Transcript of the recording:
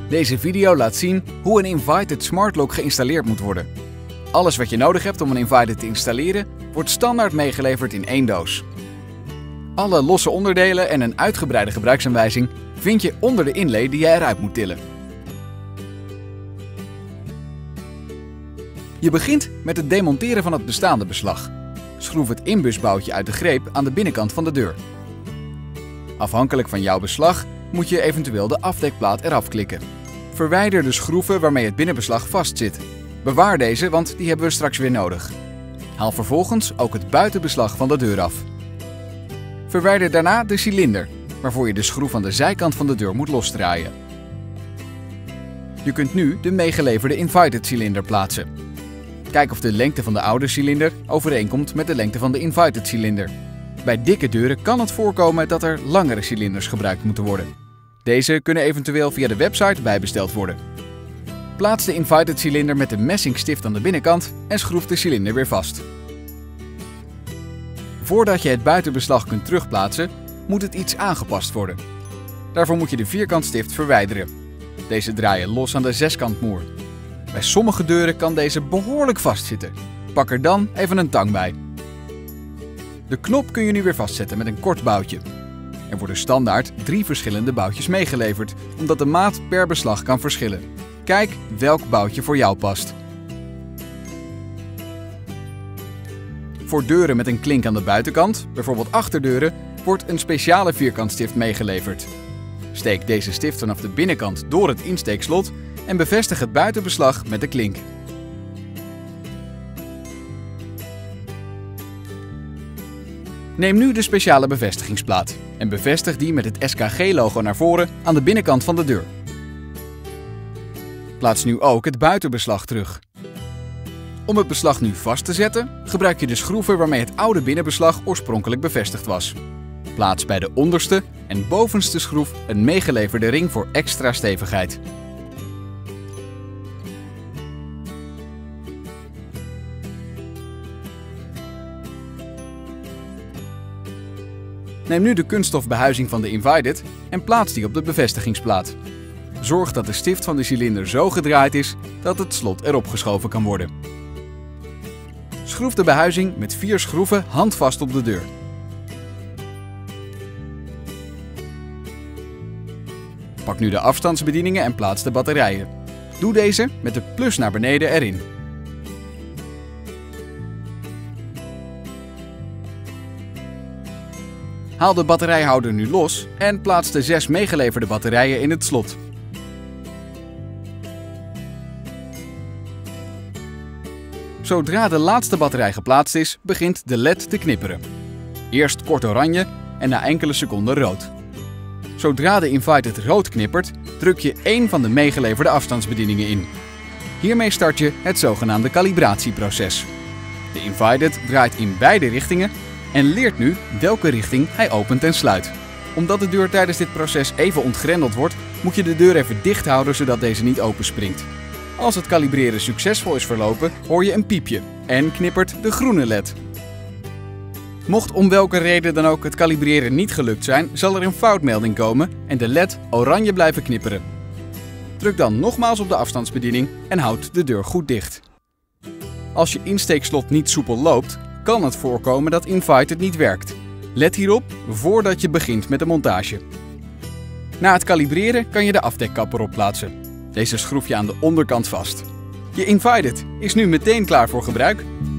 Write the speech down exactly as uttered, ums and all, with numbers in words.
Deze video laat zien hoe een Invited Smart Lock geïnstalleerd moet worden. Alles wat je nodig hebt om een Invited te installeren, wordt standaard meegeleverd in één doos. Alle losse onderdelen en een uitgebreide gebruiksaanwijzing vind je onder de inlay die je eruit moet tillen. Je begint met het demonteren van het bestaande beslag. Schroef het inbusboutje uit de greep aan de binnenkant van de deur. Afhankelijk van jouw beslag moet je eventueel de afdekplaat eraf klikken. Verwijder de schroeven waarmee het binnenbeslag vastzit. Bewaar deze, want die hebben we straks weer nodig. Haal vervolgens ook het buitenbeslag van de deur af. Verwijder daarna de cilinder, waarvoor je de schroef aan de zijkant van de deur moet losdraaien. Je kunt nu de meegeleverde Invited cilinder plaatsen. Kijk of de lengte van de oude cilinder overeenkomt met de lengte van de Invited cilinder. Bij dikke deuren kan het voorkomen dat er langere cilinders gebruikt moeten worden. Deze kunnen eventueel via de website bijbesteld worden. Plaats de Invited cilinder met de messingstift aan de binnenkant en schroef de cilinder weer vast. Voordat je het buitenbeslag kunt terugplaatsen, moet het iets aangepast worden. Daarvoor moet je de vierkantstift verwijderen. Deze draai je los aan de zeskantmoer. Bij sommige deuren kan deze behoorlijk vastzitten. Pak er dan even een tang bij. De knop kun je nu weer vastzetten met een kort boutje. Er worden standaard drie verschillende boutjes meegeleverd, omdat de maat per beslag kan verschillen. Kijk welk boutje voor jou past. Voor deuren met een klink aan de buitenkant, bijvoorbeeld achterdeuren, wordt een speciale vierkantstift meegeleverd. Steek deze stift vanaf de binnenkant door het insteekslot en bevestig het buitenbeslag met de klink. Neem nu de speciale bevestigingsplaat en bevestig die met het S K G-logo naar voren aan de binnenkant van de deur. Plaats nu ook het buitenbeslag terug. Om het beslag nu vast te zetten, gebruik je de schroeven waarmee het oude binnenbeslag oorspronkelijk bevestigd was. Plaats bij de onderste en bovenste schroef een meegeleverde ring voor extra stevigheid. Neem nu de kunststof behuizing van de Invited en plaats die op de bevestigingsplaat. Zorg dat de stift van de cilinder zo gedraaid is dat het slot erop geschoven kan worden. Schroef de behuizing met vier schroeven handvast op de deur. Pak nu de afstandsbedieningen en plaats de batterijen. Doe deze met de plus naar beneden erin. Haal de batterijhouder nu los en plaats de zes meegeleverde batterijen in het slot. Zodra de laatste batterij geplaatst is, begint de L E D te knipperen. Eerst kort oranje en na enkele seconden rood. Zodra de Invited rood knippert, druk je één van de meegeleverde afstandsbedieningen in. Hiermee start je het zogenaamde kalibratieproces. De Invited draait in beide richtingen en leert nu welke richting hij opent en sluit. Omdat de deur tijdens dit proces even ontgrendeld wordt, moet je de deur even dicht houden zodat deze niet openspringt. Als het kalibreren succesvol is verlopen, hoor je een piepje en knippert de groene L E D. Mocht om welke reden dan ook het kalibreren niet gelukt zijn, zal er een foutmelding komen en de L E D oranje blijven knipperen. Druk dan nogmaals op de afstandsbediening en houd de deur goed dicht. Als je insteekslot niet soepel loopt, kan het voorkomen dat Invited niet werkt. Let hierop voordat je begint met de montage. Na het kalibreren kan je de afdekkap erop plaatsen. Deze schroef je aan de onderkant vast. Je Invited is nu meteen klaar voor gebruik.